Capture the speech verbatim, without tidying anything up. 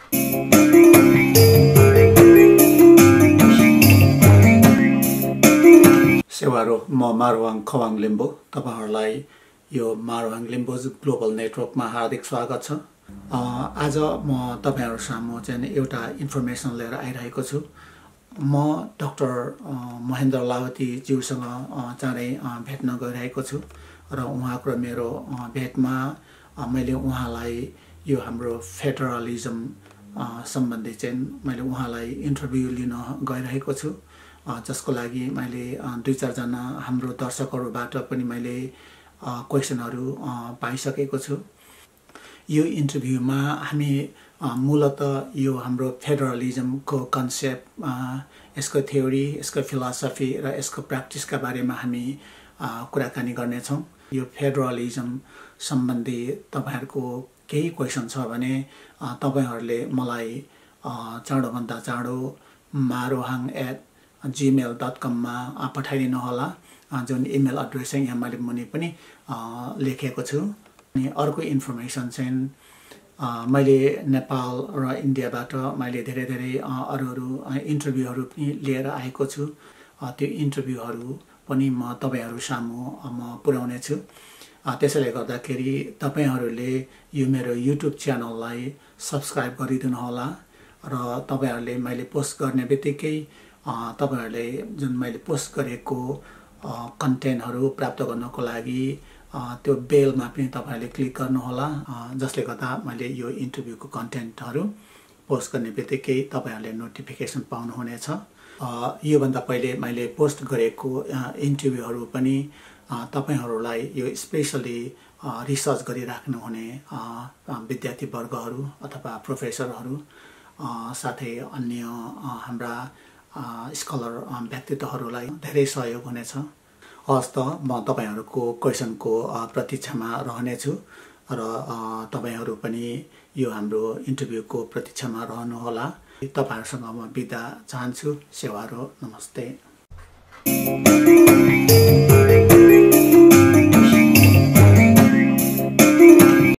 सेवारो म मारुवाङ खवाङ लिम्बू तपाईहरुलाई यो मारुवाङ लिम्बू ग्लोबल नेटवर्कमा हार्दिक स्वागत छ। आज म तपाईहरु सामु चाहिँ एउटा इन्फर्मेसन लिएर आइरहेको छु। म डाक्टर महेन्द्र लावती ज्यूसँग चाँडै भेट्न गइरहेको छु र उहाँको मेरो भेटमा मैले उहाँलाई यो हाम्रो फेडरलिजम सम्बन्धी चाहिँ मैले उहाँलाई इन्टरभ्यु लिन गइरहेको छु, जसको लागि मैले दुई चार जना हाम्रो दर्शकहरुबाट पनि मैले क्वेशनहरु पाइसकेको छु। यो इन्टरभ्युमा हामी मूलतः यो हाम्रो फेडरलिजमको कन्सेप्ट, यसको थ्योरी, यसको फिलोसफी र यसको प्र्याक्टिसका बारेमा हामी कुराकानी गर्ने छौं। यो फेडरलिजम सम्बन्धी तपाईहरुको केही क्वेशन छ भने तपाईहरुले मलाई चाँडो भन्दा चाँडो marohang at gmail dot com मा पठाइदिनु होला, जुन इमेल एड्रेस चाहिँ यहाँ मैले मुनि पनि लेखेको छु। अनि अर्को इन्फर्मेसन चाहिँ मैले नेपाल र इन्डियाबाट मैले धेरै धेरै अरु अरु इन्टरभ्युहरु पनि लिएर आएको छु। त्यो इन्टरभ्युहरु पनि म तपाईहरु सामु म पुर्याउने छु। त्यसैले गर्दाखेरि तपाईहरुले यो मेरो युट्युब च्यानललाई सब्स्क्राइब गरिदिनु होला र तपाईहरुले मैले पोस्ट गर्ने बित्तिकै तपाईहरुले जुन मैले पोस्ट गरेको कन्टेन्टहरु प्राप्त गर्नको लागि त्यो बेलमा पनि तपाईहरुले क्लिक गर्नु होला, जसले गर्दा मैले यो इन्टरभ्युको कन्टेन्टहरु पोस्ट गर्ने बित्तिकै तपाईहरुले नोटिफिकेसन पाउनु हुनेछ। यो भन्दा पहिले मैले पोस्ट गरेको इन्टरभ्युहरु पनि तपाईहरुलाई यो स्पेशली रिसर्च गरिराख्नु हुने विद्यार्थी वर्गहरु अथवा प्रोफेसरहरु साथै अन्य हाम्रा स्कलर व्यक्तित्वहरुलाई धेरै सहयोग हुनेछ। हस्त म तपाईहरुको क्वेशनको प्रतीक्षामा रहनेछु र तपाईहरु पनि यो हाम्रो इन्टरभ्युको प्रतीक्षामा रहनु होला। तपाईहरुसँग म बिदा चाहन्छु। सेवारो, नमस्ते।